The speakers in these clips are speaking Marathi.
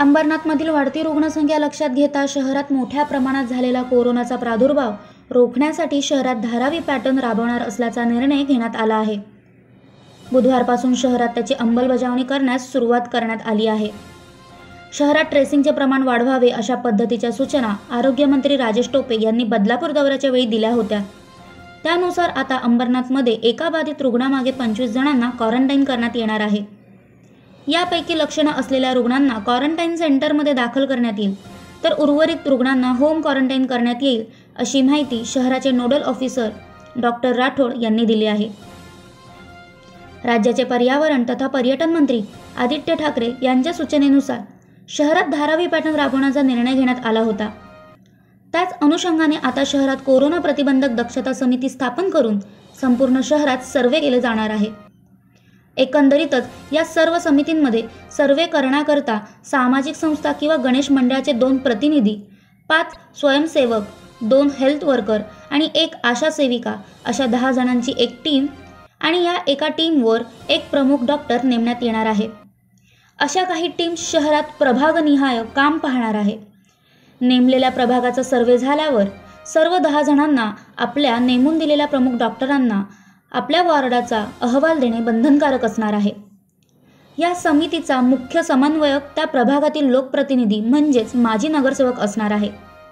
अंबरनाथमधील वाढती रुग्णसंख्या लक्षात घेता शहरात मोठ्या प्रमाणात झालेला कोरोनाचा प्रादुर्भाव रोखण्यासाठी शहरात धारावी पॅटर्न राबवणार असल्याचा निर्णय घेण्यात आला आहे। बुधवारपासून शहरात त्याची अंमलबजावणी करण्यास सुरुवात करण्यात आली आहे। शहरात ट्रेसिंगचे प्रमाण वाढवावे अशा पद्धतीच्या सूचना आरोग्यमंत्री राजेश टोपे यांनी बदलापूर दौऱ्याच्या वेळी दिल्या होत्या। त्यानुसार आता अंबरनाथमध्ये एका बाधित रुग्णामागे 25 जणांना क्वारंटाईन करण्यात येणार आहे। यापैकी लक्षणं असलेल्या रुग्णांना क्वारंटाईन सेंटरमध्ये दाखल करण्यात येईल, तर उर्वरित रुग्णांना होम क्वारंटाईन करण्यात येईल, अशी माहिती शहराचे नोडल ऑफिसर डॉक्टर राठोड यांनी दिली आहे। राज्याचे पर्यावरण तथा पर्यटन मंत्री आदित्य ठाकरे यांच्या सूचनेनुसार शहरात धारावी पॅटर्न राबवण्याचा निर्णय घेण्यात आला होता। त्याच अनुषंगाने आता शहरात कोरोना प्रतिबंधक दक्षता समिती स्थापन करून संपूर्ण शहरात सर्वे केले जाणार आहे। एकंदरीतच या सर्व समितींमध्ये सर्वे करण्याकरता सामाजिक संस्था किंवा गणेश मंडळाचे 2 प्रतिनिधी, 5 स्वयंसेवक, 2 हेल्थ वर्कर आणि 1 आशा सेविका अशा 10 जणांची एक टीम आणि या एका टीमवर एक प्रमुख डॉक्टर नेमण्यात येणार आहे। अशा काही टीम्स शहरात प्रभागनिहाय काम पाहणार आहे। नेमलेल्या प्रभागाचा सर्वे झाल्यावर सर्व 10 जणांना आपल्या नेमून दिलेल्या प्रमुख डॉक्टरांना आपल्या वॉर्डाचा अहवाल देणे बंधनकारक असणार आहे। या समितीचा मुख्य समन्वयक त्या प्रभागातील लोकप्रतिनिधी म्हणजेच माजी नगरसेवक असणार आहे।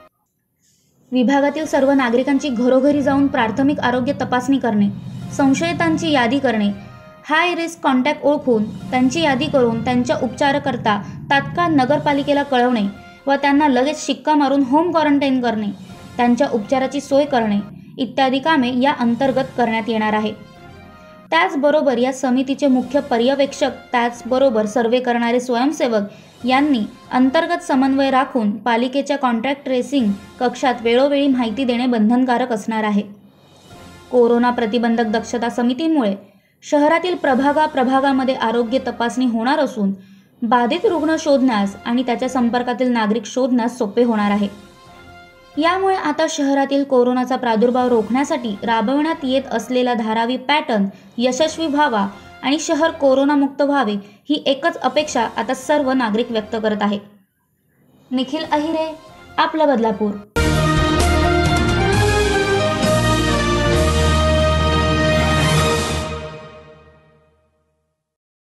विभागातील सर्व नागरिकांची घरोघरी जाऊन प्राथमिक आरोग्य तपासणी करणे, संशयितांची यादी करणे, हाय रिस्क कॉन्टॅक्ट ओळखून त्यांची यादी करून त्यांच्या उपचाराकरता तात्काळ नगरपालिकेला कळवणे व त्यांना लगेच शिक्का मारून होम क्वारंटाईन करणे, त्यांच्या उपचाराची सोय करणे इत्यादी कामे या अंतर्गत करण्यात येणार आहे। त्याचबरोबर या समितीचे मुख्य पर्यवेक्षक त्याचबरोबर सर्वे करणारे स्वयंसेवक यांनी अंतर्गत समन्वय राखून पालिकेच्या कॉन्ट्रॅक्ट ट्रेसिंग कक्षात वेळोवेळी माहिती देणे बंधनकारक असणार आहे। कोरोना प्रतिबंधक दक्षता समितीमुळे शहरातील प्रभागामध्ये आरोग्य तपासणी होणार असून बाधित रुग्ण शोधण्यास आणि त्याच्या संपर्कातील नागरिक शोधण्यास सोपे होणार आहे। यामुळे आता शहरातील कोरोनाचा प्रादुर्भाव रोखण्यासाठी राबवण्यात येत असलेला धारावी पॅटर्न यशस्वी व्हावा आणि शहर कोरोनामुक्त व्हावे ही एकच अपेक्षा आता सर्व नागरिक व्यक्त करत आहेत। निखिल अहिरे, आपला बदलापूर।